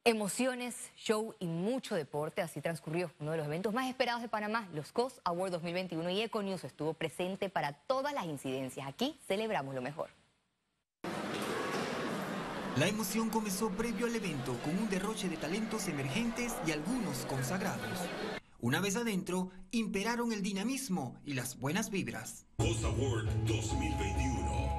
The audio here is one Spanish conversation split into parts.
Emociones, show y mucho deporte, así transcurrió uno de los eventos más esperados de Panamá, los COS Awards 2021, y Econews estuvo presente para todas las incidencias. Aquí celebramos lo mejor. La emoción comenzó previo al evento con un derroche de talentos emergentes y algunos consagrados. Una vez adentro, imperaron el dinamismo y las buenas vibras. COS Award 2021.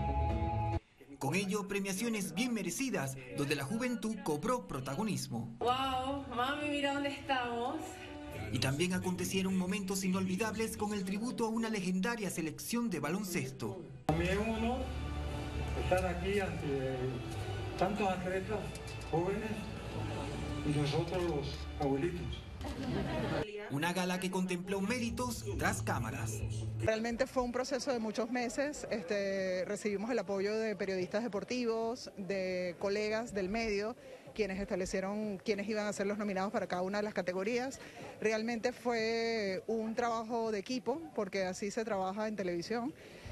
Con ello, premiaciones bien merecidas, donde la juventud cobró protagonismo. ¡Wow! Mami, mira dónde estamos. Y también acontecieron momentos inolvidables con el tributo a una legendaria selección de baloncesto. También es un honor estar aquí ante tantos atletas jóvenes y nosotros los abuelitos. Una gala que contempló méritos tras cámaras. Realmente fue un proceso de muchos meses. Recibimos el apoyo de periodistas deportivos, de colegas del medio, quienes establecieron quiénes iban a ser los nominados para cada una de las categorías. Realmente fue un trabajo de equipo, porque así se trabaja en televisión.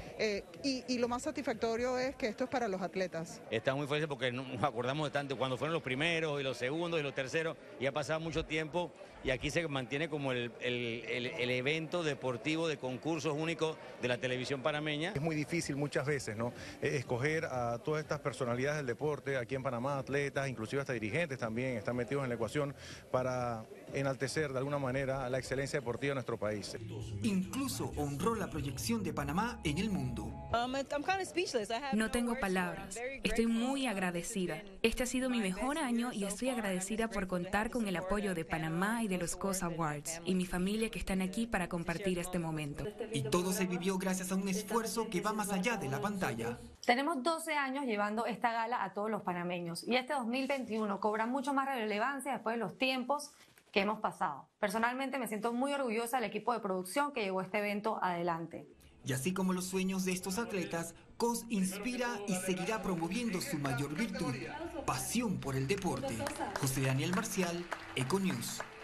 Y lo más satisfactorio es que esto es para los atletas. Está muy feliz porque nos acordamos de tanto cuando fueron los primeros y los segundos y los terceros, y ha pasado mucho tiempo y aquí se mantiene como el evento deportivo de concursos únicos de la televisión panameña. Es muy difícil muchas veces, ¿no?, escoger a todas estas personalidades del deporte aquí en Panamá, atletas, inclusive hasta dirigentes también están metidos en la ecuación para enaltecer de alguna manera la excelencia deportiva de nuestro país. Incluso honró la proyección de Panamá en el mundo. No tengo palabras. Estoy muy agradecida. Este ha sido mi mejor año y estoy agradecida por contar con el apoyo de Panamá y de los COS Awards y mi familia que están aquí para compartir este momento. Y todo se vivió gracias a un esfuerzo que va más allá de la pantalla. Tenemos 12 años llevando esta gala a todos los panameños y este 2021 cobra mucho más relevancia después de los tiempos que hemos pasado. Personalmente me siento muy orgullosa del equipo de producción que llevó este evento adelante. Y así como los sueños de estos atletas, COS inspira y seguirá promoviendo su mayor virtud, pasión por el deporte. José Daniel Marcial, Econews.